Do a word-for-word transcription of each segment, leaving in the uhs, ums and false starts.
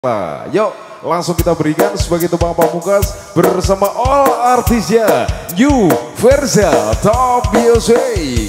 Nah, yuk langsung kita berikan sebagai tebang pamungkas bersama all artisnya New Versa Top Music.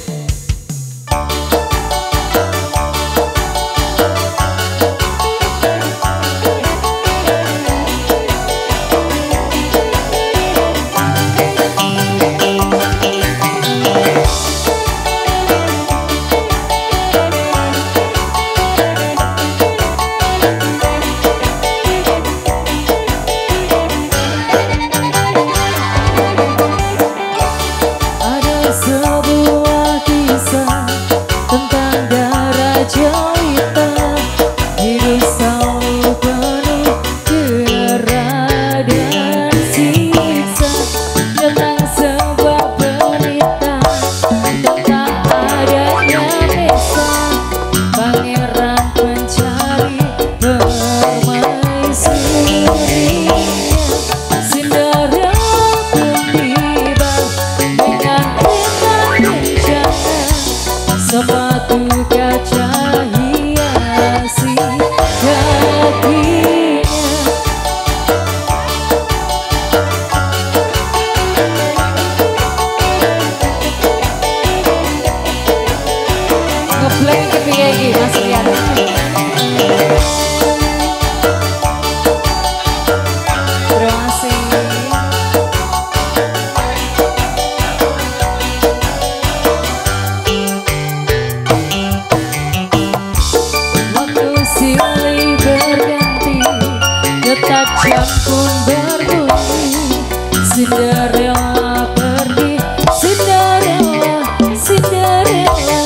Jam pun berbunyi, Cinderella pergi, Cinderella, Cinderella,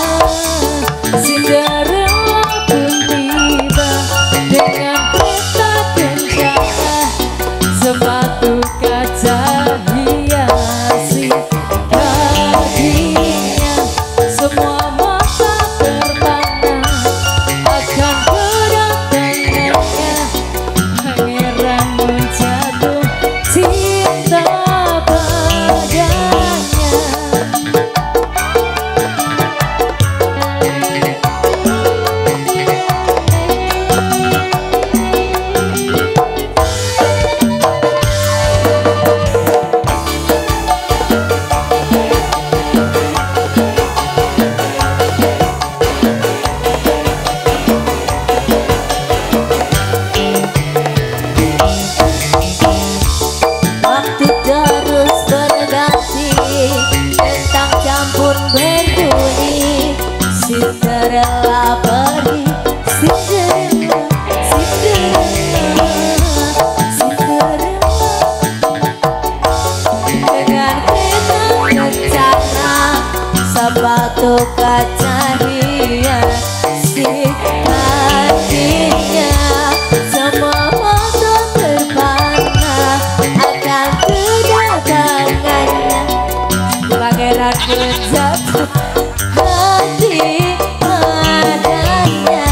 Cinderella pun tiba dengan kereta kencana, sepatu kaca hiasi kakinya, semua mata terpana akan kedatangannya. Pangeran jatuh cinta padanya. Cinderella pergi, Cinderella, Cinderella, Cinderella dengan kereta kencana, sepatu kaca hiasi kakinya, semua mata terpana akan kedatangannya. Pangeran pun jatuh hati padanya,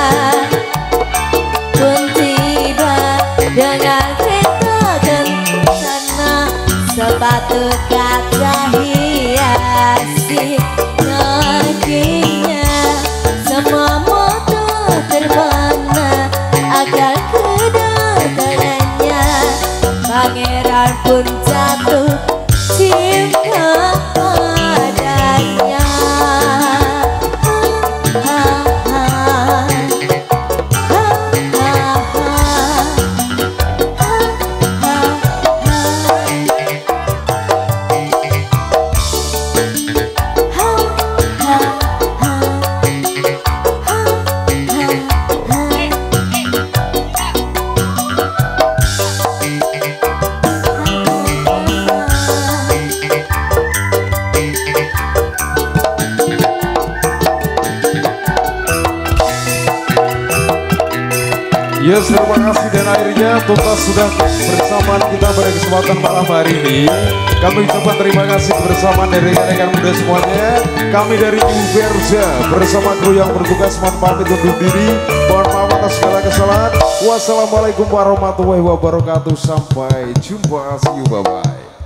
pun tiba dengan kereta kencana, sepatu kaca hiasi kakinya, semua moto terpana akan kedatangannya. Pangeran pun jatuh cinta padanya. Yes, terima kasih dan akhirnya tuntas sudah bersamaan kita pada kesempatan malam hari ini. Kami ucapkan terima kasih kebersamaan dari rekan-rekan muda semuanya. Kami dari New Versa bersama kru yang bertugas mohon pamit undur diri. Mohon maaf atas segala kesalahan. Wassalamualaikum warahmatullahi wabarakatuh. Sampai jumpa, see you, bye bye.